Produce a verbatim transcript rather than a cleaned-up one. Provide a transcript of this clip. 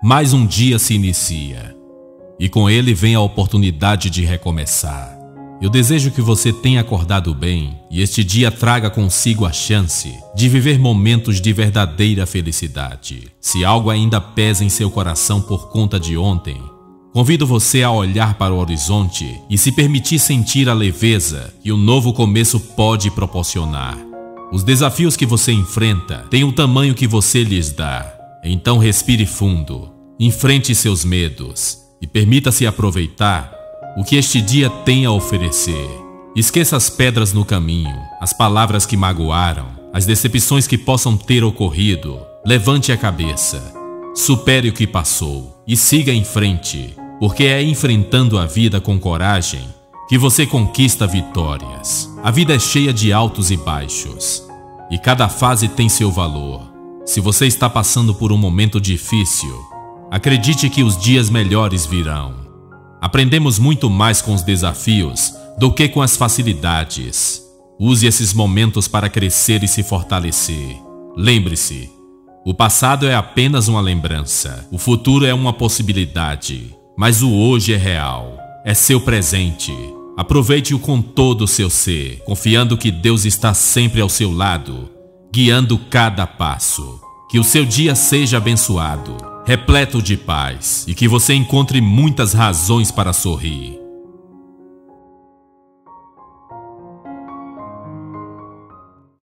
mais um dia se inicia e com ele vem a oportunidade de recomeçar. Eu desejo que você tenha acordado bem e este dia traga consigo a chance de viver momentos de verdadeira felicidade. Se algo ainda pesa em seu coração por conta de ontem, convido você a olhar para o horizonte e se permitir sentir a leveza que o novo começo pode proporcionar. Os desafios que você enfrenta têm o tamanho que você lhes dá. Então respire fundo, enfrente seus medos e permita-se aproveitar o que este dia tem a oferecer. Esqueça as pedras no caminho, as palavras que magoaram, as decepções que possam ter ocorrido. Levante a cabeça, supere o que passou e siga em frente, porque é enfrentando a vida com coragem que você conquista vitórias. A vida é cheia de altos e baixos, e cada fase tem seu valor. Se você está passando por um momento difícil, acredite que os dias melhores virão. Aprendemos muito mais com os desafios do que com as facilidades. Use esses momentos para crescer e se fortalecer. Lembre-se, o passado é apenas uma lembrança, o futuro é uma possibilidade, mas o hoje é real, é seu presente. Aproveite-o com todo o seu ser, confiando que Deus está sempre ao seu lado, guiando cada passo. Que o seu dia seja abençoado, repleto de paz e que você encontre muitas razões para sorrir.